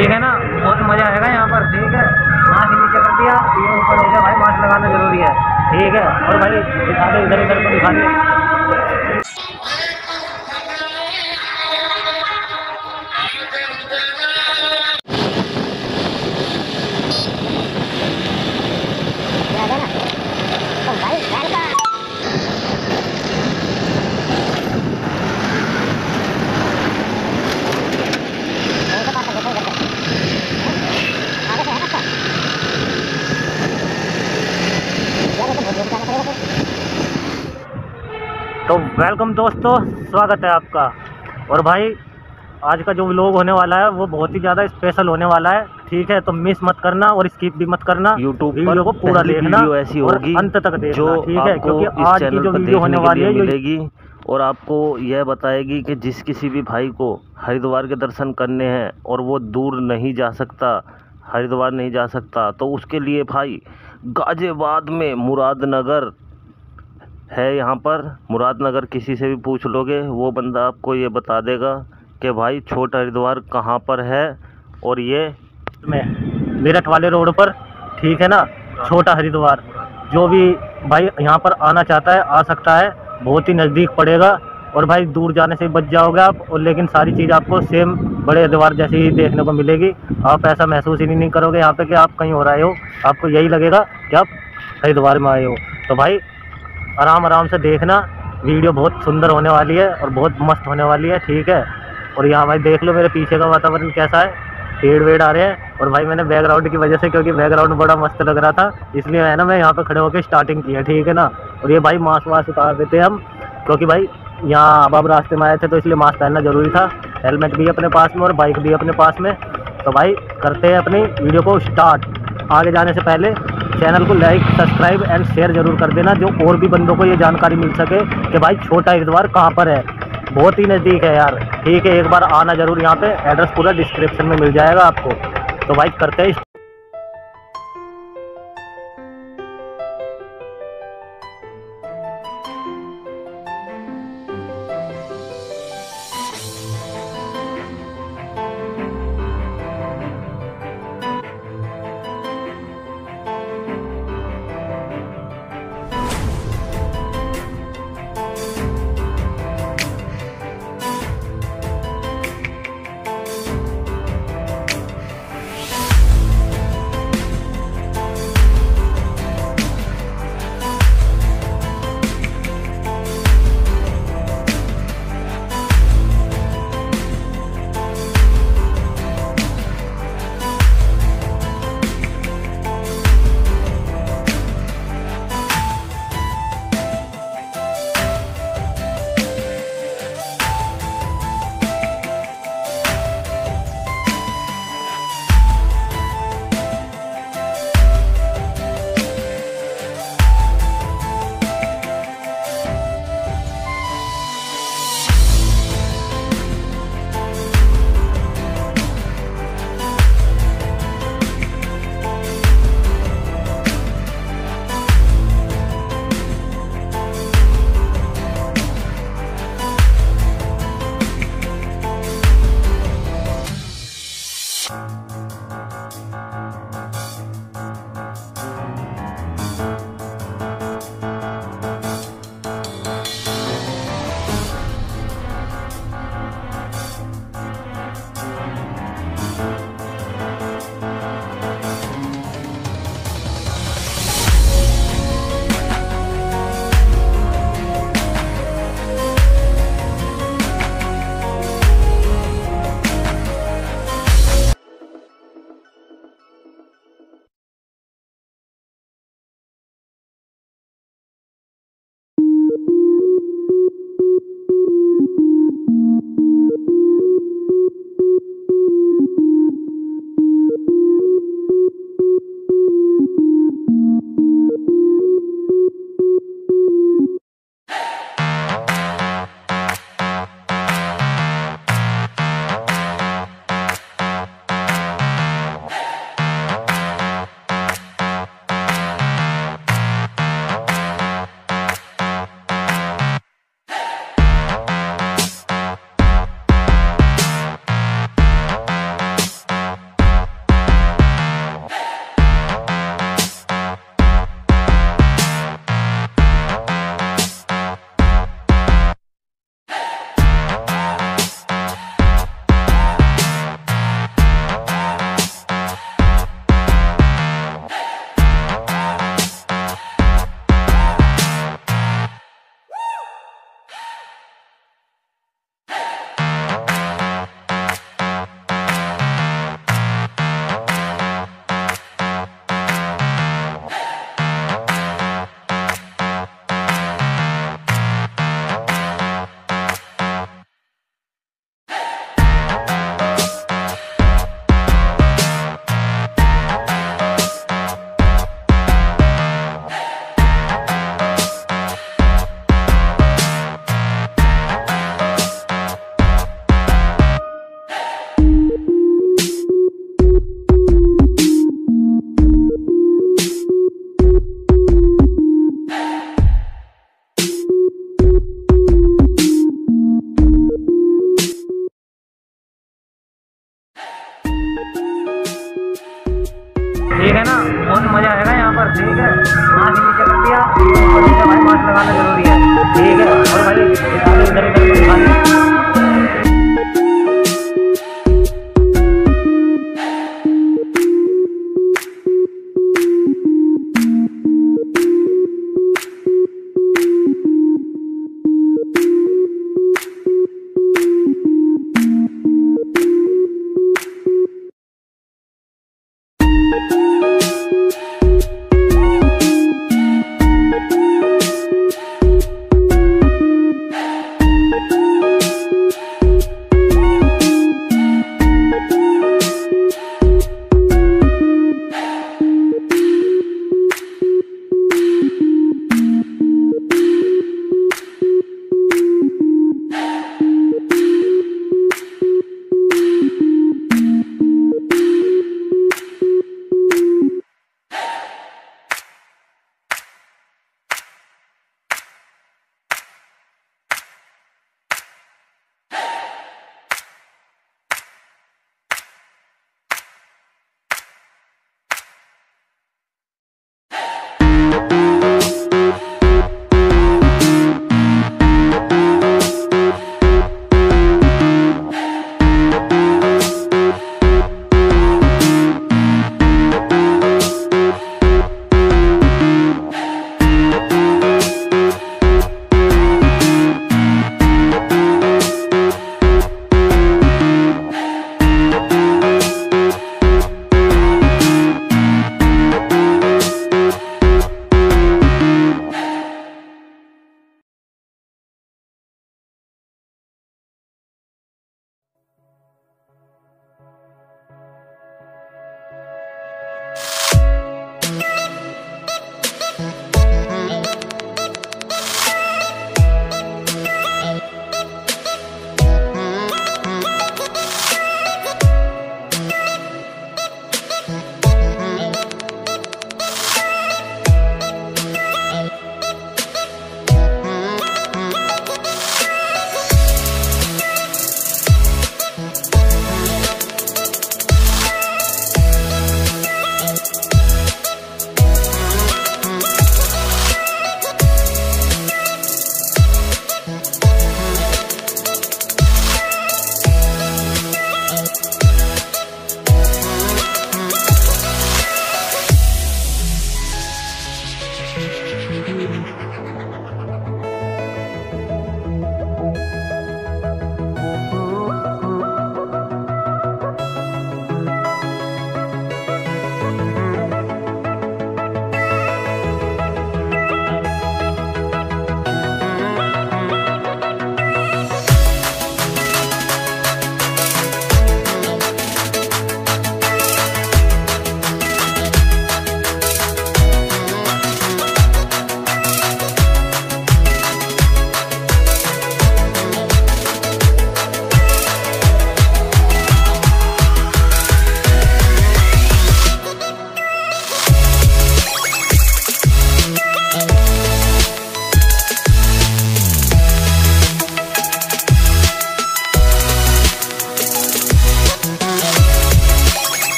ठीक है ना, बहुत मज़ा आएगा यहाँ पर। ठीक है, मास्क नीचे कर दिया, ये ऊपर हो गया भाई, मास्क लगाना जरूरी है। ठीक है, और भाई दिखा दे, इधर इधर को दिखा दे। तो वेलकम दोस्तों, स्वागत है आपका। और भाई आज का जो व्लॉग होने वाला है वो बहुत ही ज़्यादा स्पेशल होने वाला है। ठीक है, तो मिस मत करना और स्किप भी मत करना। यूट्यूब वीडियो को पूरा देखना, ऐसी और होगी अंत तक देखना। जो ठीक है, क्योंकि आज की जो वीडियो होने वाली है मिलेगी और आपको यह बताएगी कि जिस किसी भी भाई को हरिद्वार के दर्शन करने हैं और वो दूर नहीं जा सकता, हरिद्वार नहीं जा सकता, तो उसके लिए भाई गाजियाबाद में मुरादनगर है। यहाँ पर मुरादनगर किसी से भी पूछ लोगे, वो बंदा आपको ये बता देगा कि भाई छोटा हरिद्वार कहाँ पर है। और ये मेरठ वाले रोड पर, ठीक है ना, छोटा हरिद्वार। जो भी भाई यहाँ पर आना चाहता है आ सकता है, बहुत ही नज़दीक पड़ेगा। और भाई दूर जाने से बच जाओगे आप, और लेकिन सारी चीज़ आपको सेम बड़े हरिद्वार जैसे ही देखने को मिलेगी। आप ऐसा महसूस ही नहीं करोगे यहाँ पे कि आप कहीं और आए हो, आपको यही लगेगा कि आप हरिद्वार में आए हो। तो भाई आराम आराम से देखना, वीडियो बहुत सुंदर होने वाली है और बहुत मस्त होने वाली है। ठीक है, और यहाँ भाई देख लो मेरे पीछे का वातावरण कैसा है, पेड़ वेड़ आ रहे हैं। और भाई मैंने बैकग्राउंड की वजह से, क्योंकि बैकग्राउंड बड़ा मस्त लग रहा था, इसलिए है ना मैं यहाँ पे खड़े होकर स्टार्टिंग की है। ठीक है ना, और ये भाई मास्क वास्क उतार देते हैं हम, क्योंकि भाई यहाँ अब रास्ते में आए थे तो इसलिए मास्क पहनना जरूरी था। हेलमेट भी अपने पास में और बाइक भी अपने पास में। तो भाई करते हैं अपनी वीडियो को स्टार्ट। आगे जाने से पहले चैनल को लाइक, सब्सक्राइब एंड शेयर जरूर कर देना, जो और भी बंदों को ये जानकारी मिल सके कि भाई छोटा हरिद्वार कहाँ पर है। बहुत ही नज़दीक है यार। ठीक है, एक बार आना जरूर यहाँ पे, एड्रेस पूरा डिस्क्रिप्शन में मिल जाएगा आपको। तो भाई करते हैं। ठीक है ना, बहुत मजा आएगा यहाँ पर। ठीक है, मास्क नीचे कर दिया और नीचे भाई मास्क लगाना जरूरी है। ठीक है, और भाई इधर इधर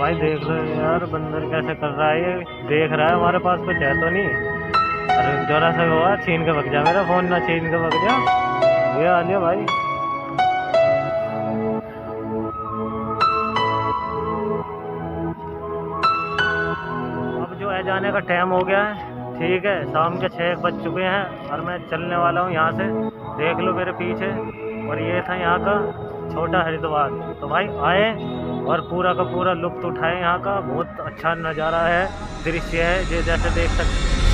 भाई देख लो यार बंदर कैसे कर रहा है ये, देख रहा है हमारे पास कुछ है तो नहीं। अरे जरा सा हुआ छीन के भग जा, मेरा फोन ना छीन के भग जा। ये आ लिया भाई। अब जो है जाने का टाइम हो गया है, ठीक है, शाम के 6 बज चुके हैं और मैं चलने वाला हूँ यहाँ से। देख लो मेरे पीछे, और ये था यहाँ का छोटा हरिद्वार। तो भाई आए और पूरा का पूरा लुत्फ उठाए यहाँ का। बहुत अच्छा नज़ारा है, दृश्य है, जैसे देख सकते